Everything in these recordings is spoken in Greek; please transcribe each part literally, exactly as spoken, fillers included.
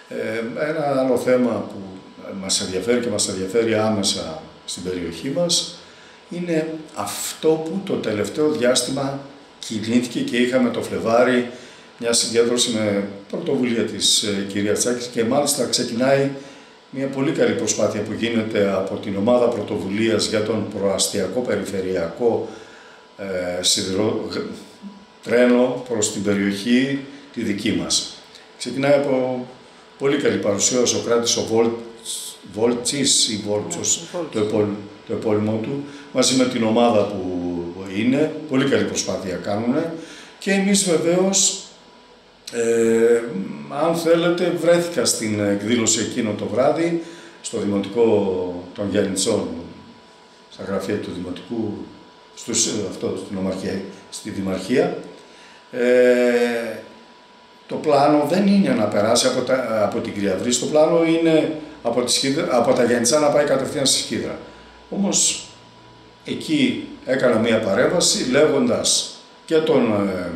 Ε, ένα άλλο θέμα που μας ενδιαφέρει και μας ενδιαφέρει άμεσα στην περιοχή μας είναι αυτό που το τελευταίο διάστημα κινήθηκε και είχαμε το Φλεβάρι μια συγκέντρωση με πρωτοβουλία της ε, κυρίας Τσάκης και μάλιστα ξεκινάει μια πολύ καλή προσπάθεια που γίνεται από την ομάδα πρωτοβουλίας για τον προαστιακό περιφερειακό ε, σιδηρό, τρένο προς την περιοχή τη δική μας. Ξεκινάει από πολύ καλή παρουσία ο Σοκράτης ο Βόλ, Βόλτσης ή Βόλτσος, το, επόλ, το επώνυμο του, μαζί με την ομάδα που είναι, πολύ καλή προσπάθεια κάνουν και εμείς βεβαίως, ε, αν θέλετε, βρέθηκα στην εκδήλωση εκείνο το βράδυ στο Δημοτικό των Γιαννητσών, στα γραφεία του Δημοτικού, στους, αυτό, στην Ομαρχία, στη Δημαρχία. Ε, το πλάνο δεν είναι να περάσει από, τα, από την Κρυαβρή, το πλάνο είναι από, τη Σκύδρα, από τα Γιαννητσά να πάει κατευθείαν στη Σκύδρα. Όμως εκεί έκανα μία παρέμβαση λέγοντας και τον ε,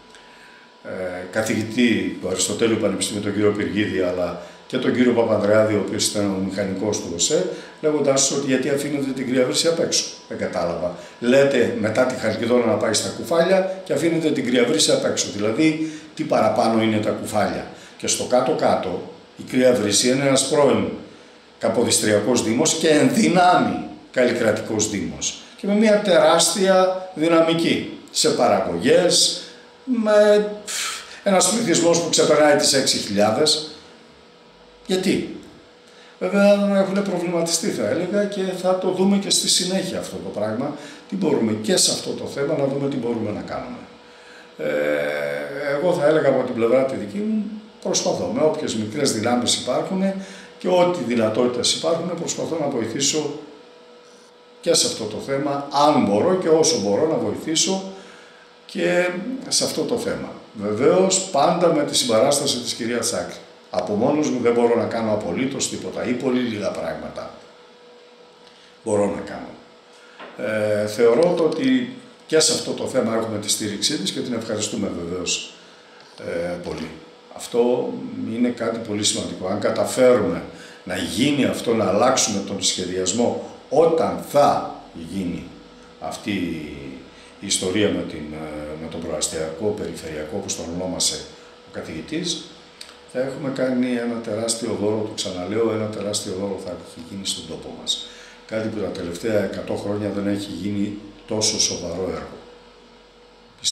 ε, καθηγητή του Αριστοτέλειου Πανεπιστημίου, τον κύριο Πυργίδη, αλλά και τον κύριο Παπανδρεάδη, ο οποίος ήταν ο μηχανικός του ΟΣΕ, λέγοντας ότι γιατί αφήνετε την Κρυαβρύση απ' έξω. Δεν κατάλαβα. Λέτε μετά τη Χαλκιδόνα να πάει στα κουφάλια και αφήνετε την Κρυαβρύση απ' έξω. Δηλαδή, τι παραπάνω είναι τα κουφάλια. Και στο κάτω-κάτω, η Κρυαβρύση είναι ένας πρώην καποδιστριακός δήμος και εν δυνάμει καλλικρατικός δήμος. Και με μια τεράστια δυναμική σε παραγωγές, με ένας πληθυσμός που ξεπερνάει τις έξι χιλιάδες. Γιατί? Βέβαια έχουν προβληματιστεί, θα έλεγα, και θα το δούμε και στη συνέχεια αυτό το πράγμα. Τι μπορούμε και σε αυτό το θέμα να δούμε τι μπορούμε να κάνουμε. Ε, εγώ θα έλεγα από την πλευρά τη δική μου, προσπαθώ με όποιες μικρές δυνάμεις υπάρχουν και ό,τι δυνατότητες υπάρχουν, προσπαθώ να βοηθήσω και σε αυτό το θέμα, αν μπορώ και όσο μπορώ να βοηθήσω και σε αυτό το θέμα. Βεβαίως πάντα με τη συμπαράσταση της κυρίας Τσάκη. Από μόνος μου δεν μπορώ να κάνω απολύτως τίποτα ή πολύ λίγα πράγματα μπορώ να κάνω. Ε, θεωρώ ότι και σε αυτό το θέμα έχουμε τη στήριξή της και την ευχαριστούμε βεβαίως ε, πολύ. Αυτό είναι κάτι πολύ σημαντικό. Αν καταφέρουμε να γίνει αυτό, να αλλάξουμε τον σχεδιασμό όταν θα γίνει αυτή η ιστορία με, την, με τον προαστιακό περιφερειακό, όπως τον ονόμασε ο καθηγητής, θα έχουμε κάνει ένα τεράστιο δώρο, το ξαναλέω, ένα τεράστιο δώρο θα έχει γίνει στον τόπο μας. Κάτι που τα τελευταία εκατό χρόνια δεν έχει γίνει τόσο σοβαρό έργο.